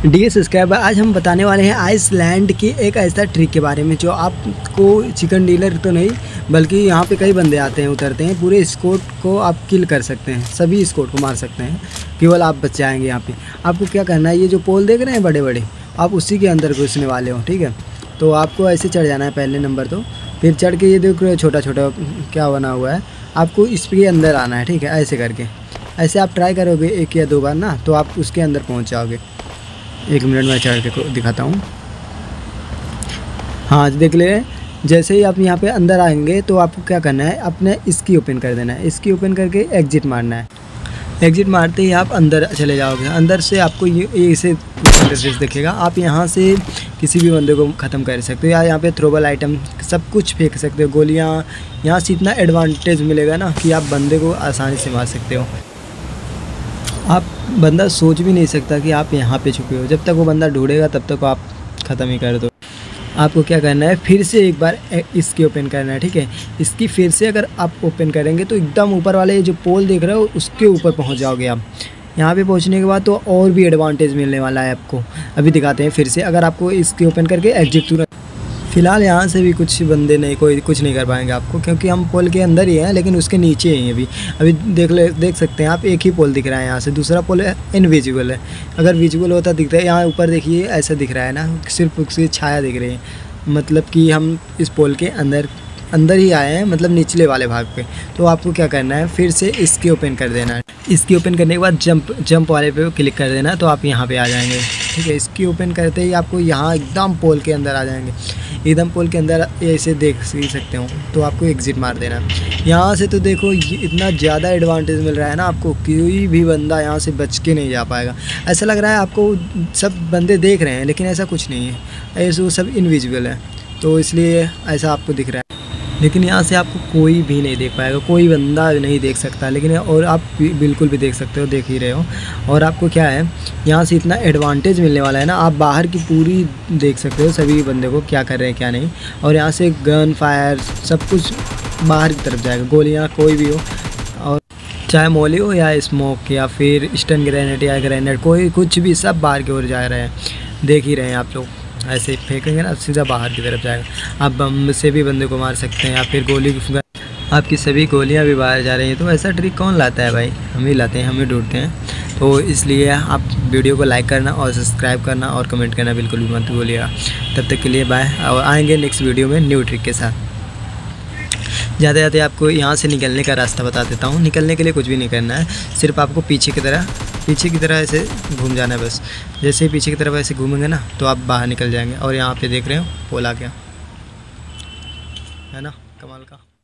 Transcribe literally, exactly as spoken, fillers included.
Dear subscriber, आज हम बताने वाले हैं आइसलैंड की एक ऐसा ट्रिक के बारे में जो आपको चिकन डिनर तो नहीं बल्कि यहाँ पे कई बंदे आते हैं, उतरते हैं, पूरे स्क्वाड को आप किल कर सकते हैं, सभी स्क्वाड को मार सकते हैं, केवल आप बच जाएंगे। यहाँ पे आपको क्या करना है, ये जो पोल देख रहे हैं बड़े बड़े, आप उसी के अंदर घुसने वाले हो। ठीक है, तो आपको ऐसे चढ़ जाना है पहले नंबर, तो फिर चढ़ के ये देखो छोटा छोटा क्या बना हुआ है, आपको इसके अंदर आना है। ठीक है, ऐसे करके ऐसे आप ट्राई करोगे एक या दो बार ना, तो आप उसके अंदर पहुँच जाओगे। एक मिनट में चढ़ के दिखाता हूँ। हाँ देख ले, जैसे ही आप यहाँ पे अंदर आएंगे तो आपको क्या करना है, अपने इसकी ओपन कर देना है, इसकी ओपन करके एग्जिट मारना है। एग्जिट मारते ही आप अंदर चले जाओगे। अंदर से आपको ये इसे इंटरफेस दिखेगा, आप यहाँ से किसी भी बंदे को ख़त्म कर सकते हो, या यहाँ पे थ्रोबल आइटम सब कुछ फेंक सकते हो, गोलियाँ। यहाँ से इतना एडवांटेज मिलेगा ना कि आप बंदे को आसानी से मार सकते हो। आप बंदा सोच भी नहीं सकता कि आप यहाँ पे छुपे हो, जब तक वो बंदा ढूंढेगा तब तक आप ख़त्म ही कर दो। आपको क्या करना है, फिर से एक बार इसकी ओपन करना है। ठीक है, इसकी फिर से अगर आप ओपन करेंगे तो एकदम ऊपर वाले जो पोल देख रहे हो उसके ऊपर पहुँच जाओगे आप। यहाँ पे पहुँचने के बाद तो और भी एडवांटेज मिलने वाला है आपको, अभी दिखाते हैं फिर से। अगर आपको इसकी ओपन करके एग्जिट तुरंत, फ़िलहाल यहाँ से भी कुछ बंदे नहीं, कोई कुछ नहीं कर पाएंगे आपको, क्योंकि हम पोल के अंदर ही हैं, लेकिन उसके नीचे ही अभी अभी देख ले देख सकते हैं आप, एक ही पोल दिख रहा है यहाँ से, दूसरा पोल इनविजिबल है। अगर विजिबल होता दिखता है, यहाँ ऊपर देखिए ऐसा दिख रहा है ना, सिर्फ उसकी छाया दिख रही है, मतलब कि हम इस पोल के अंदर अंदर ही आए हैं, मतलब निचले वाले भाग पे। तो आपको क्या करना है, फिर से इसकी ओपन कर देना है। इसकी ओपन करने के बाद जंप जंप वाले पे क्लिक कर देना, तो आप यहाँ पे आ जाएंगे। ठीक है, इसकी ओपन करते ही आपको यहाँ एकदम पोल के अंदर आ जाएंगे, एकदम पोल के अंदर ऐसे देख ही सकते हो। तो आपको एग्जिट मार देना यहाँ से। तो देखो ये इतना ज़्यादा एडवांटेज मिल रहा है ना आपको, कोई भी बंदा यहाँ से बच के नहीं जा पाएगा। ऐसा लग रहा है आपको सब बंदे देख रहे हैं, लेकिन ऐसा कुछ नहीं है, ऐसे वो सब इनविजिबल है, तो इसलिए ऐसा आपको दिख रहा है। लेकिन यहाँ से आपको कोई भी नहीं देख पाएगा, कोई बंदा नहीं देख सकता, लेकिन और आप बिल्कुल भी देख सकते हो, देख ही रहे हो। और आपको क्या है, यहाँ से इतना एडवांटेज मिलने वाला है ना, आप बाहर की पूरी देख सकते हो सभी बंदे को क्या कर रहे हैं क्या नहीं। और यहाँ से गन फायर सब कुछ बाहर की तरफ जाएगा, गोलियाँ कोई भी हो, और चाहे मोली हो या स्मोक या फिर स्टन ग्रेनेड या ग्रेनेड, कोई कुछ भी, सब बाहर की ओर जा रहे हैं, देख ही रहे हैं आप लोग। ऐसे फेंकेंगे ना सीधा बाहर की तरफ जाएगा। आप बम से भी बंदे को मार सकते हैं, या फिर गोली, आपकी सभी गोलियां भी बाहर जा रही हैं। तो ऐसा ट्रिक कौन लाता है भाई, हम ही लाते हैं, हम ही ढूंढते हैं। तो इसलिए आप वीडियो को लाइक करना और सब्सक्राइब करना और कमेंट करना बिल्कुल भी मत भूलिएगा। तब तक के लिए बाय, और आएँगे नेक्स्ट वीडियो में न्यू ट्रिक के साथ। जाते जाते आपको यहाँ से निकलने का रास्ता बता देता हूँ। निकलने के लिए कुछ भी नहीं करना है, सिर्फ आपको पीछे की तरह पीछे की तरह ऐसे घूम जाना है बस। जैसे ही पीछे की तरफ ऐसे घूमेंगे ना, तो आप बाहर निकल जाएंगे। और यहाँ पे देख रहे हो पोल आ गया है ना, कमाल का।